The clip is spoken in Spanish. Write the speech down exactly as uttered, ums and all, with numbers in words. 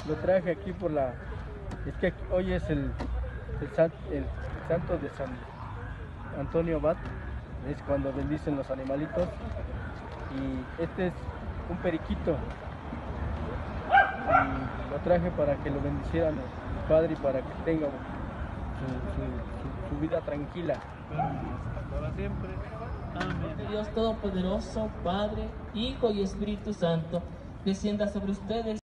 Lo traje aquí por la... Es que aquí- hoy es el, el, san- el santo de San Antonio Abad. Es cuando bendicen los animalitos. Y este es un periquito. Y lo traje para que lo bendicieran el Padre y para que tenga su, su- su- su vida tranquila. Hasta ahora siempre. Amén. Dios Todopoderoso, Padre, Hijo y Espíritu Santo, descienda sobre ustedes.